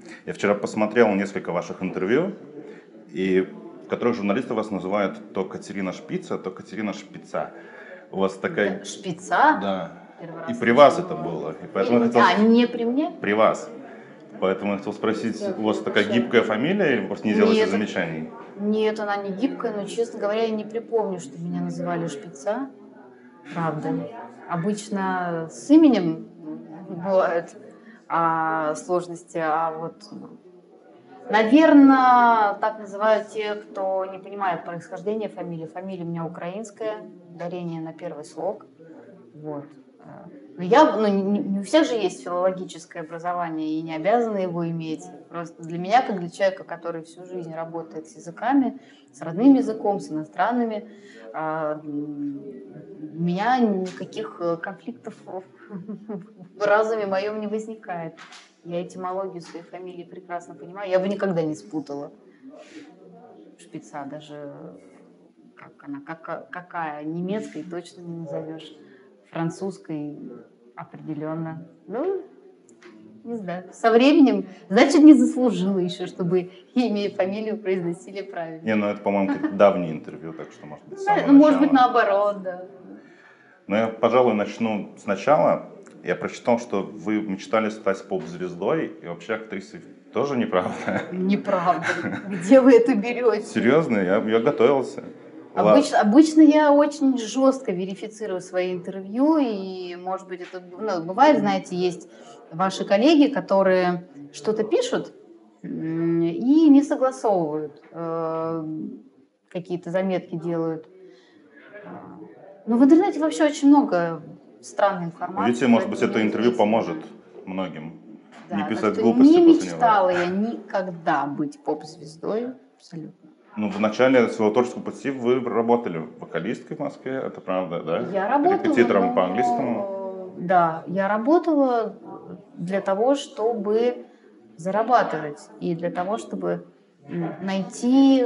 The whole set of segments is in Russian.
Я вчера посмотрел несколько ваших интервью, в которых журналисты вас называют то Катерина Шпица, то Катерина Шпица. У вас такая... Шпица? Да. И при вас это было. И поэтому я хотел... не при мне? При вас. Поэтому я хотел спросить, у вас такая гибкая фамилия, или просто не делаете замечаний? Нет, она не гибкая, но, честно говоря, я не припомню, что меня называли Шпица. Правда. Обычно с именем бывают сложности, а вот, наверное, так называют те, кто не понимает происхождение фамилии. Фамилия у меня украинская, ударение на первый слог. Вот. Но не у всех же есть филологическое образование и не обязаны его иметь. Просто для меня, как для человека, который всю жизнь работает с языками, с родным языком, с иностранными, у меня никаких конфликтов в разуме моем не возникает. Я этимологию своей фамилии прекрасно понимаю. Я бы никогда не спутала Шпица, даже как она, какая, немецкой точно не назовешь. Французской определенно. Ну, не знаю. Со временем, значит, не заслужила еще, чтобы имя и фамилию произносили правильно. Не, ну это, по-моему, давнее интервью, так что, может быть, с самого начала. Может быть, наоборот, да. Но я, пожалуй, начну сначала. Я прочитал, что вы мечтали стать поп-звездой, и вообще актрисой тоже неправда. Неправда. Где вы это берете? Серьезно? Я готовился. Обычно я очень жестко верифицирую свои интервью, и, может быть, это бывает, знаете, есть ваши коллеги, которые что-то пишут и не согласовывают, какие-то заметки делают. Но в интернете вообще очень много странной информации. Видите, может быть, это интервью поможет многим. Да, не писать глупости не после него. мечтала я никогда быть поп-звездой, абсолютно. Ну, в начале своего творческого пути вы работали вокалисткой в Москве, это правда, да? Я работала, репетитором по английскому. Да, я работала для того, чтобы зарабатывать и для того, чтобы найти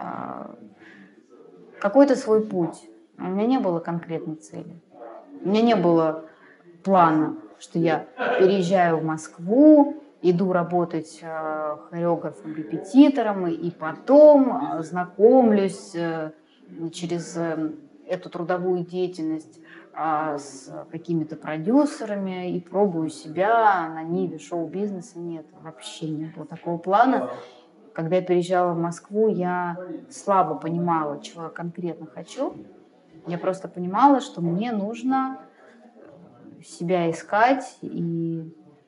какой-то свой путь. У меня не было конкретной цели. У меня не было плана, что я переезжаю в Москву, иду работать хореографом, репетитором, и потом знакомлюсь через эту трудовую деятельность с какими-то продюсерами и пробую себя на ниве шоу-бизнеса. Нет, вообще не было такого плана. Когда я переезжала в Москву, я слабо понимала, чего я конкретно хочу. Я просто понимала, что мне нужно себя искать и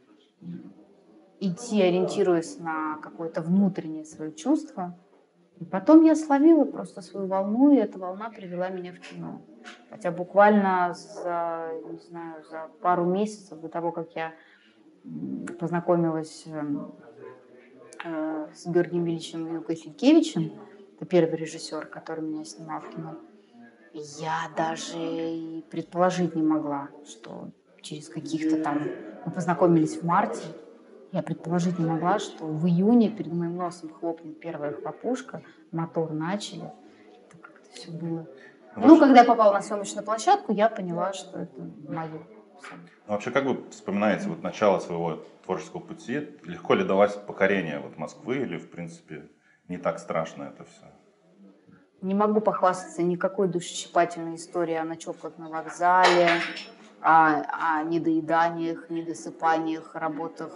идти, ориентируясь на какое-то внутреннее свое чувство. И потом я словила просто свою волну, и эта волна привела меня в кино. Хотя буквально за пару месяцев до того, как я познакомилась с Георгием Ильичем Вилкой Сенкевичем, это первый режиссер, который меня снимал в кино, я даже и предположить не могла, что через каких-то там... Мы познакомились в марте. Я предположить не могла, что в июне перед моим носом хлопнет первая хлопушка, мотор начали. Это как-то все было. Ну, когда я попала на съемочную площадку, я поняла, что это мое. Вообще, как вы вспоминаете начало своего творческого пути? Легко ли далось покорение Москвы или, в принципе, не так страшно это все? Не могу похвастаться никакой душещипательной историей о ночевках на вокзале, о недоеданиях, недосыпаниях, работах,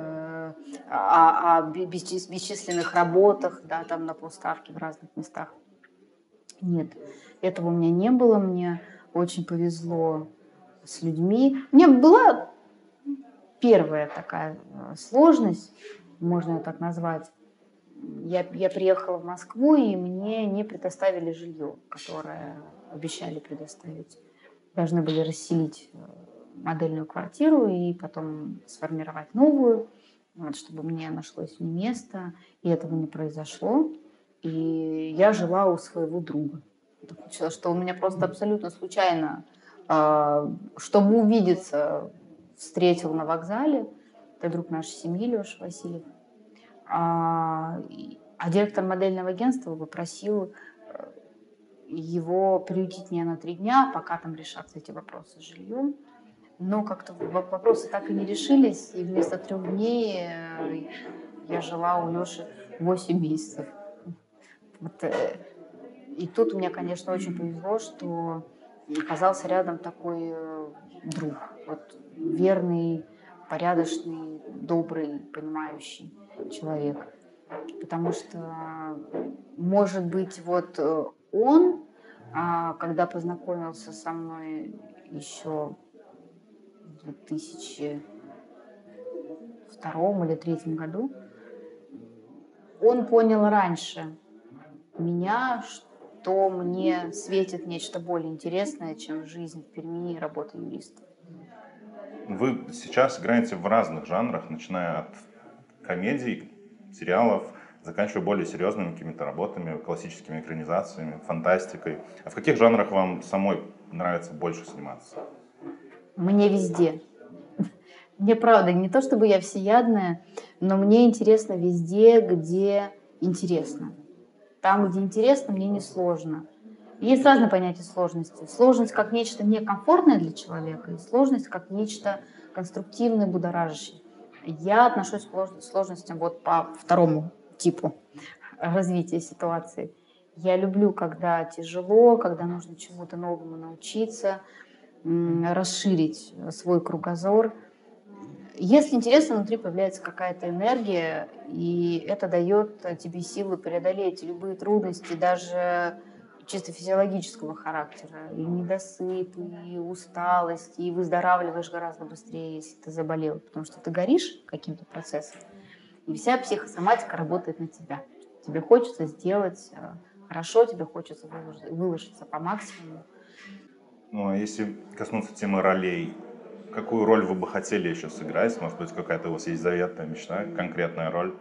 о бесчисленных работах, да, там на полставки в разных местах. Нет, этого у меня не было. Мне очень повезло с людьми. У меня была первая такая сложность, можно ее так назвать. Я приехала в Москву, и мне не предоставили жилье, которое обещали предоставить. Должны были расселить модельную квартиру и потом сформировать новую, чтобы мне нашлось место. И этого не произошло. И я жила у своего друга. Получилось, что он меня просто абсолютно случайно, чтобы увидеться, встретил на вокзале. Это друг нашей семьи, Леша Васильев. А директор модельного агентства попросил его приютить меня на 3 дня, пока там решатся эти вопросы с жильем. Но как-то вопросы так и не решились, и вместо 3 дней я жила у Леши 8 месяцев. Вот, и тут мне, конечно, очень повезло, что оказался рядом такой друг. Вот, верный, порядочный, добрый, понимающий человек. Потому что, может быть, вот он, когда познакомился со мной еще в 2002 или 2003 году, он понял раньше меня, что мне светит нечто более интересное, чем жизнь в Перми и работа юриста. Вы сейчас играете в разных жанрах, начиная от комедий, сериалов, заканчивая более серьезными какими-то работами, классическими экранизациями, фантастикой. А в каких жанрах вам самой нравится больше сниматься? Мне везде. Мне правда, не то чтобы я всеядная, но мне интересно везде, где интересно. Там, где интересно, мне не сложно. Есть разные понятия сложности. Сложность как нечто некомфортное для человека, и сложность как нечто конструктивное, будоражащее. Я отношусь к сложностям вот по второму типу развития ситуации. Я люблю, когда тяжело, когда нужно чему-то новому научиться, расширить свой кругозор. Если интересно, внутри появляется какая-то энергия, и это дает тебе силы преодолеть любые трудности, даже чисто физиологического характера. И недосып, и усталость, и выздоравливаешь гораздо быстрее, если ты заболел, потому что ты горишь каким-то процессом, и вся психосоматика работает на тебя. Тебе хочется сделать хорошо, тебе хочется выложиться по максимуму. Ну, а если коснуться темы ролей, какую роль вы бы хотели еще сыграть? Может быть, какая-то у вас есть заветная мечта, конкретная роль?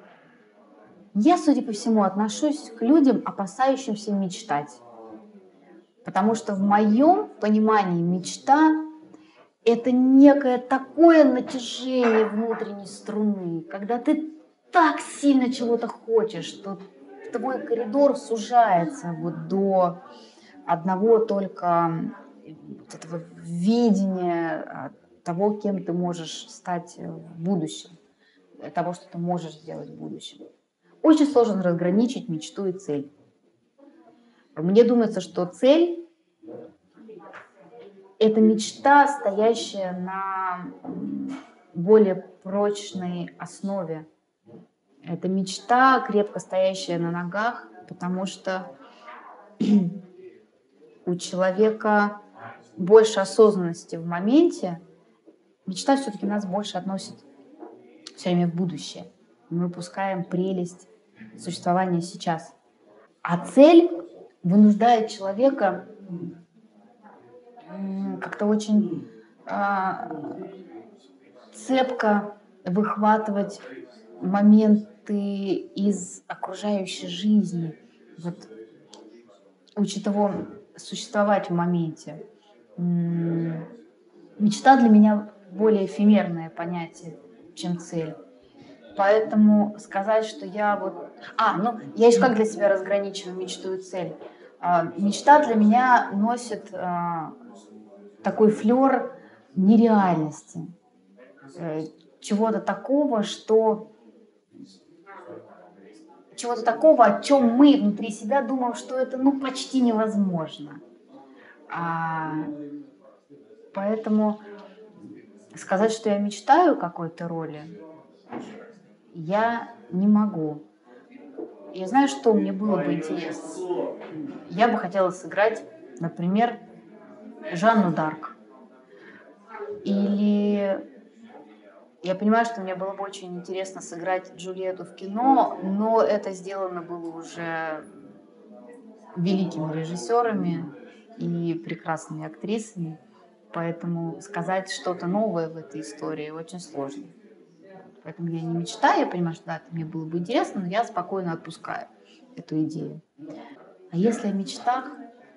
Я, судя по всему, отношусь к людям, опасающимся мечтать. Потому что в моем понимании мечта – это некое такое натяжение внутренней струны, когда ты так сильно чего-то хочешь, что твой коридор сужается вот до одного только вот этого видения того, кем ты можешь стать в будущем, того, что ты можешь сделать в будущем. Очень сложно разграничить мечту и цель. Мне думается, что цель – это мечта, стоящая на более прочной основе. Это мечта, крепко стоящая на ногах, потому что у человека больше осознанности в моменте. Мечта все-таки нас больше относит все время в будущее. Мы упускаем прелесть существования сейчас. А цель вынуждает человека как-то очень цепко выхватывать моменты из окружающей жизни. Вот учит его существовать в моменте. Мечта для меня более эфемерное понятие, чем цель. Поэтому сказать, что я вот... я еще как для себя разграничиваю мечту и цель. Мечта для меня носит такой флер нереальности. Чего-то такого, о чем мы внутри себя думаем, что это почти невозможно. Поэтому сказать, что я мечтаю о какой-то роли, я не могу. Я знаю, что мне было бы интересно. Я бы хотела сыграть, например, Жанну Дарк. Или я понимаю, что мне было бы очень интересно сыграть Джульетту в кино, но это сделано было уже великими режиссерами и прекрасными актрисами. Поэтому сказать что-то новое в этой истории очень сложно. Поэтому я не мечтаю, я понимаю, что это мне было бы интересно, но я спокойно отпускаю эту идею. А если о мечтах,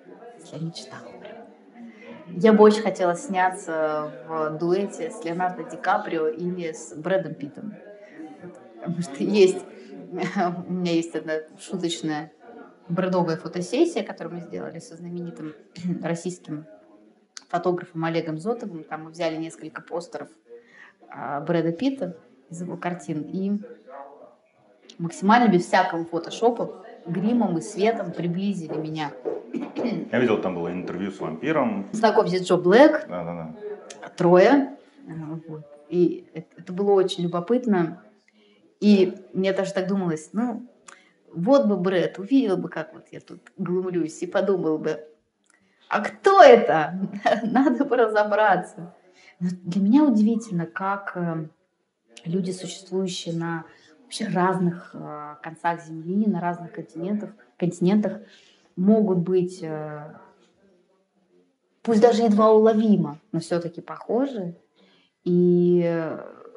я бы очень хотела сняться в дуэте с Леонардо Ди Каприо или с Брэдом Питтом. Потому что у меня есть одна шуточная брэдовая фотосессия, которую мы сделали со знаменитым российским фотографом Олегом Зотовым. Там мы взяли несколько постеров Брэда Питта из его картин и максимально без всякого фотошопа, гримом и светом приблизили меня. Я видел, там было интервью с вампиром. Знакомьтесь, Джо Блэк, Да-да-да. Троя. Вот. И это было очень любопытно. И мне даже так думалось, ну, вот бы Брэд увидел бы, как вот я тут глумлюсь, и подумал бы, а кто это? Надо бы разобраться. Но для меня удивительно, как люди, существующие на вообще разных концах Земли, на разных континентах могут быть, пусть даже едва уловимо, но все-таки похожи. И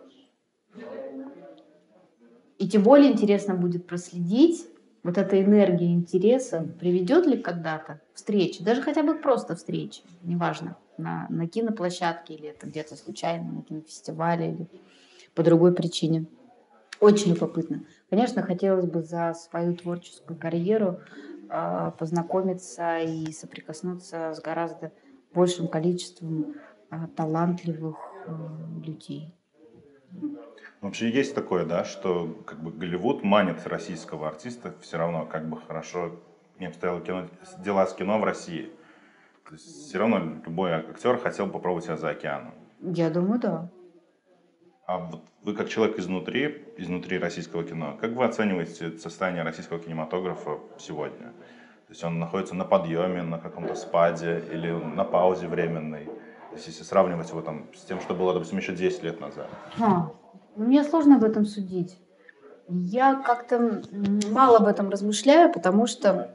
тем более интересно будет проследить, вот эта энергия интереса приведет ли когда-то встречи, даже хотя бы просто встречи, неважно, на киноплощадке или это где-то случайно, на кинофестивале или по другой причине. Очень любопытно. Конечно, хотелось бы за свою творческую карьеру познакомиться и соприкоснуться с гораздо большим количеством талантливых людей. Вообще есть такое, да, что как бы Голливуд манит российского артиста все равно, как бы хорошо не обстояло дела с кино в России. То есть все равно любой актер хотел попробовать себя за океаном. Я думаю, да. А вот вы как человек изнутри российского кино, как вы оцениваете состояние российского кинематографа сегодня? То есть он находится на подъеме, на каком-то спаде или на паузе временной? То есть если сравнивать его там с тем, что было, допустим, еще 10 лет назад. Мне сложно об этом судить. Я как-то мало об этом размышляю, потому что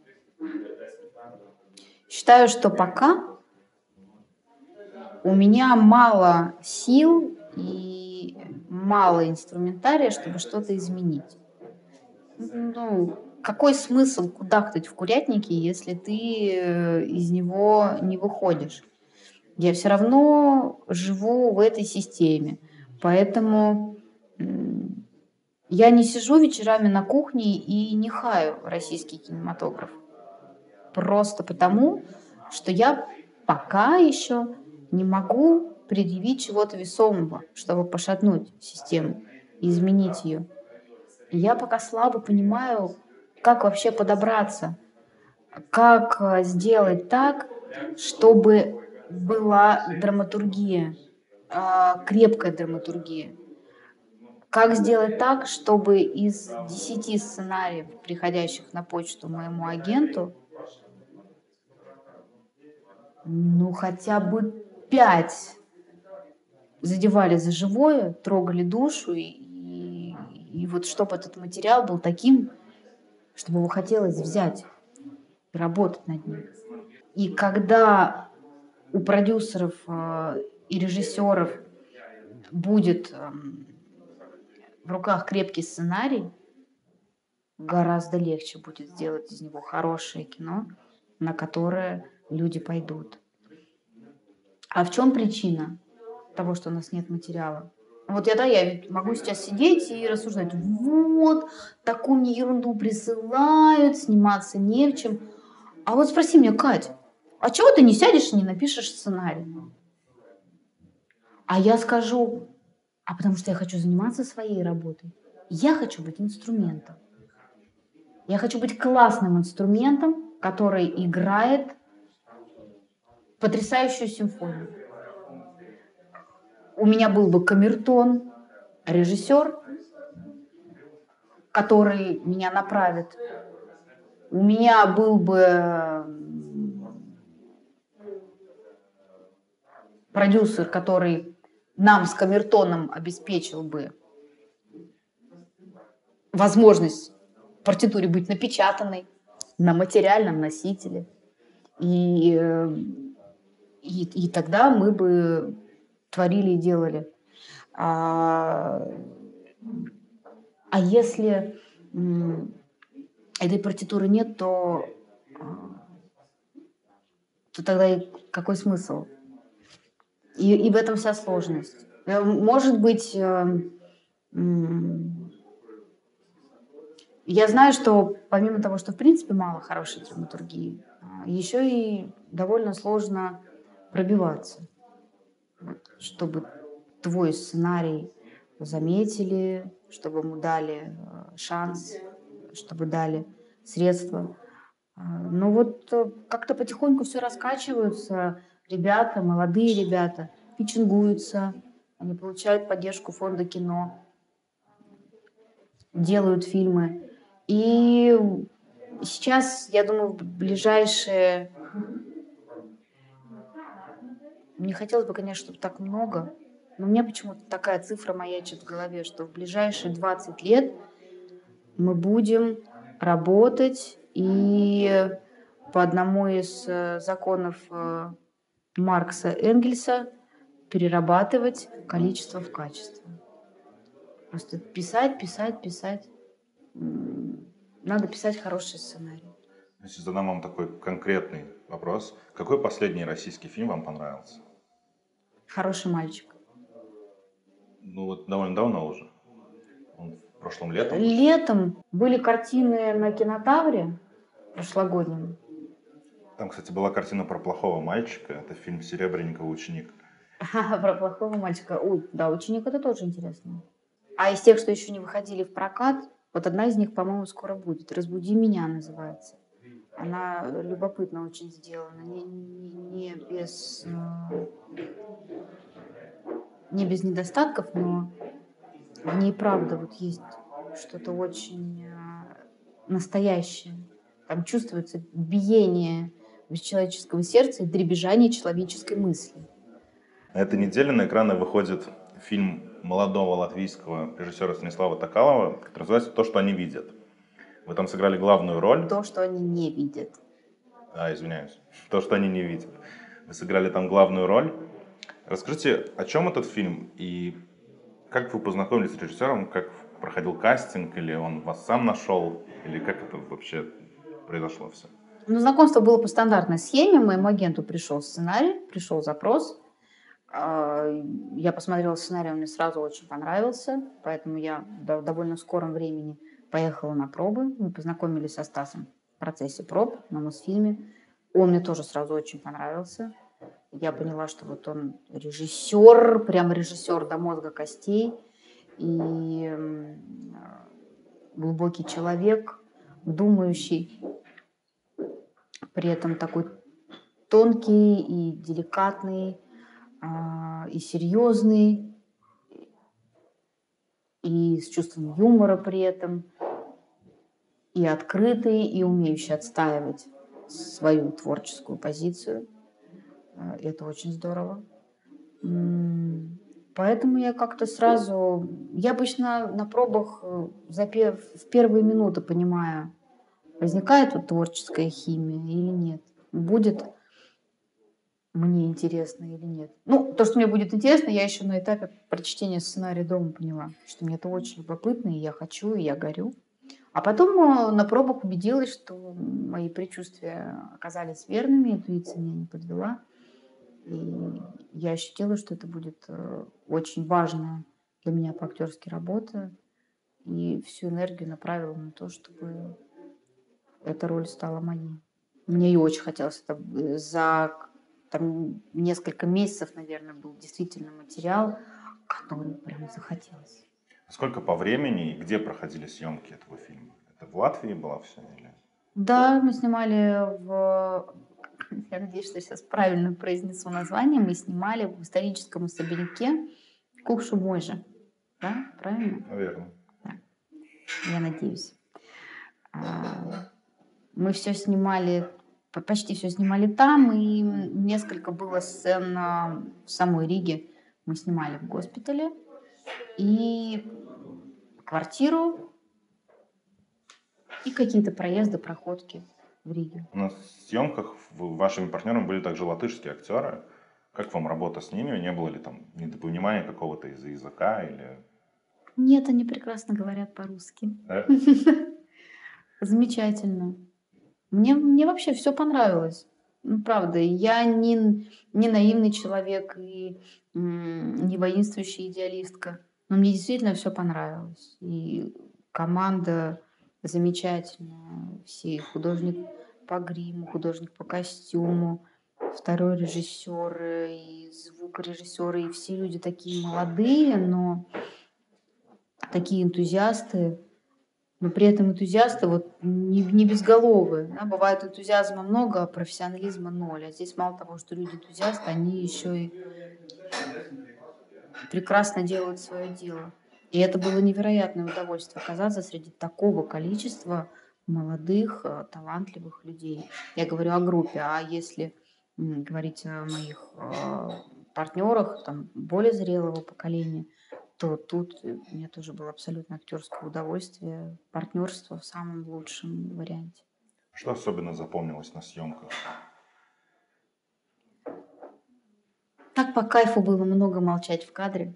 считаю, что пока у меня мало сил и мало инструментария, чтобы что-то изменить. Ну, какой смысл кудахтать в курятнике, если ты из него не выходишь? Я все равно живу в этой системе. Поэтому я не сижу вечерами на кухне и не хаю российский кинематограф. Просто потому, что я пока еще не могу предъявить чего-то весомого, чтобы пошатнуть систему и изменить ее. И я пока слабо понимаю, как вообще подобраться, как сделать так, чтобы была драматургия, крепкая драматургия. Как сделать так, чтобы из 10 сценариев, приходящих на почту моему агенту, ну хотя бы 5 задевали за живое, трогали душу, и вот чтобы этот материал был таким, чтобы его хотелось взять и работать над ним. И когда у продюсеров и режиссеров будет в руках крепкий сценарий, гораздо легче будет сделать из него хорошее кино, на которое люди пойдут. А в чем причина того, что у нас нет материала? Вот я ведь могу сейчас сидеть и рассуждать, вот, такую мне ерунду присылают, сниматься не в чем. А вот спроси меня, Кать, а чего ты не сядешь и не напишешь сценарий? А я скажу, а потому что я хочу заниматься своей работой. Я хочу быть инструментом. Я хочу быть классным инструментом, который играет потрясающую симфонию. У меня был бы камертон, режиссер, который меня направит. У меня был бы продюсер, который нам с камертоном обеспечил бы возможность партитуре быть напечатанной на материальном носителе. И тогда мы бы творили и делали. А если этой партитуры нет, то тогда какой смысл? И в этом вся сложность. Может быть, я знаю, что помимо того, что в принципе мало хорошей драматургии, еще и довольно сложно пробиваться, чтобы твой сценарий заметили, чтобы ему дали шанс, чтобы дали средства. Но вот как-то потихоньку все раскачиваются. Ребята, молодые ребята, питчингуются, они получают поддержку фонда кино, делают фильмы. И сейчас, я думаю, в ближайшие... Не хотелось бы, конечно, чтобы так много, но у меня почему-то такая цифра маячит в голове, что в ближайшие 20 лет мы будем работать и по одному из законов Маркса Энгельса перерабатывать количество в качество. Просто писать, писать, писать. Надо писать хороший сценарий. Если задам вам такой конкретный вопрос, какой последний российский фильм вам понравился? Хороший мальчик. Ну вот довольно давно уже. Он прошлым летом. Летом были картины на Кинотавре прошлогоднем. Там, кстати, была картина про плохого мальчика. Это фильм Серебренникова «Ученик». Про плохого мальчика. Да, ученик это тоже интересно. А из тех, что еще не выходили в прокат, вот одна из них, по-моему, скоро будет. «Разбуди меня» называется. Она любопытно очень сделана. Не без недостатков, но в ней правда вот есть что-то очень настоящее. Там чувствуется биение человеческого сердца и дребезжание человеческой мысли. На этой неделе на экраны выходит фильм молодого латвийского режиссера Станислава Токалова, который называется «То, что они видят». Вы там сыграли главную роль. То, что они не видят. Извиняюсь. «То, что они не видят». Вы сыграли там главную роль. Расскажите, о чем этот фильм и как вы познакомились с режиссером, как проходил кастинг, или он вас сам нашел, или как это вообще произошло все? Ну, знакомство было по стандартной схеме. Моему агенту пришел сценарий, пришел запрос. Я посмотрела сценарий, он мне сразу очень понравился, поэтому я в довольно скором времени поехала на пробы. Мы познакомились со Стасом в процессе проб на Мосфильме. Он мне тоже сразу очень понравился. Я поняла, что вот он режиссер, прям режиссер до мозга костей. И глубокий человек, думающий, при этом такой тонкий и деликатный, и серьезный, и с чувством юмора при этом, и открытый, и умеющий отстаивать свою творческую позицию. Это очень здорово. Поэтому я как-то сразу... Я обычно на пробах в первые минуты понимаю, возникает вот творческая химия или нет, будет мне интересно или нет. Ну, то, что мне будет интересно, я еще на этапе прочтения сценария дома поняла, что мне это очень любопытно, и я хочу, и я горю. А потом на пробах убедилась, что мои предчувствия оказались верными, интуиция меня не подвела. И я ощутила, что это будет очень важная для меня по-актерски работа. И всю энергию направила на то, чтобы эта роль стала моей. Мне и очень хотелось. Это за несколько месяцев, наверное, был действительно материал, который прям захотелось. Сколько по времени и где проходили съемки этого фильма? Это в Латвии было все? Или... Да, мы снимали в... Я надеюсь, что я сейчас правильно произнесу название. Мы снимали в историческом особняке Кукшумойжа. Да, правильно? Наверное. Да. Я надеюсь. Мы все снимали, почти все снимали там, и несколько было сцен в самой Риге. Мы снимали в госпитале и квартиру, и какие-то проезды, проходки в Риге. На съемках вашими партнерами были также латышские актеры. Как вам работа с ними? Не было ли там недопонимания какого-то из-за языка или... Нет, они прекрасно говорят по-русски. Да? Замечательно. Мне вообще все понравилось. Ну, правда, я не наивный человек и не воинствующая идеалистка. Но мне действительно все понравилось. И команда замечательная. Все, художник по гриму, художник по костюму, второй режиссер, и звукорежиссеры, и все люди такие молодые, но такие энтузиасты, но при этом энтузиасты вот не безголовые. Да? Бывает энтузиазма много, а профессионализма ноль. А здесь мало того, что люди энтузиасты, они еще и прекрасно делают свое дело. И это было невероятное удовольствие оказаться среди такого количества молодых, талантливых людей. Я говорю о группе, а если говорить о моих партнерах, там, более зрелого поколения, то тут у меня тоже было абсолютно актерское удовольствие, партнерство в самом лучшем варианте. Что особенно запомнилось на съемках? Так по кайфу было много молчать в кадре.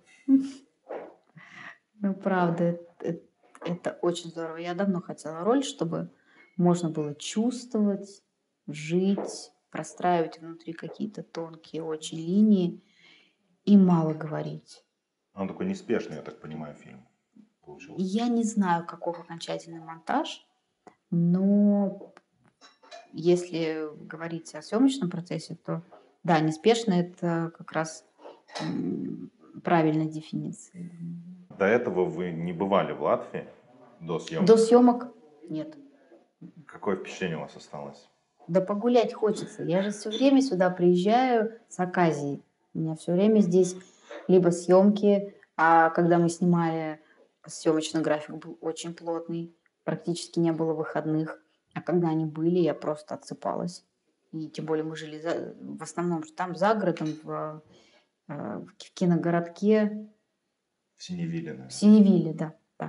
Ну, правда, это очень здорово. Я давно хотела роль, чтобы можно было чувствовать, жить, простраивать внутри какие-то тонкие очень линии и мало говорить. Он такой неспешный, я так понимаю, фильм получился. Я не знаю, каков окончательный монтаж, но если говорить о съемочном процессе, то да, неспешно это как раз правильная дефиниция. До этого вы не бывали в Латвии до съемок? До съемок нет. Какое впечатление у вас осталось? Да погулять хочется. Я же все время сюда приезжаю с оказией. У меня все время здесь либо съемки, а когда мы снимали, съемочный график был очень плотный, практически не было выходных. А когда они были, я просто отсыпалась. И тем более мы жили в основном там за городом, в киногородке. В Синевилле, В наверное. Синевилле, да. Да.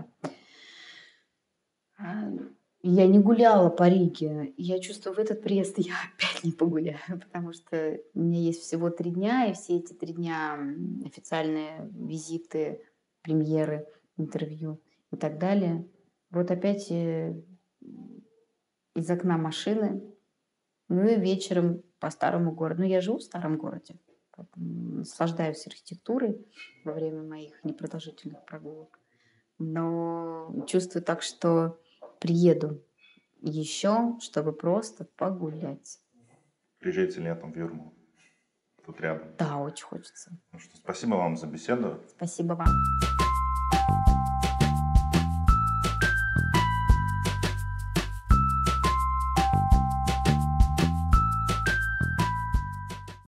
Я не гуляла по Риге. И я чувствую, в этот приезд я опять не погуляю, потому что у меня есть всего 3 дня, и все эти 3 дня официальные визиты, премьеры, интервью и так далее. Вот опять из окна машины, ну и вечером по старому городу. Ну, я живу в старом городе, поэтому наслаждаюсь архитектурой во время моих непродолжительных прогулок. Но чувствую так, что приеду еще, чтобы просто погулять. Приезжайте летом в Юрмалу. Тут рядом. Да, очень хочется. Ну что, спасибо вам за беседу. Спасибо вам.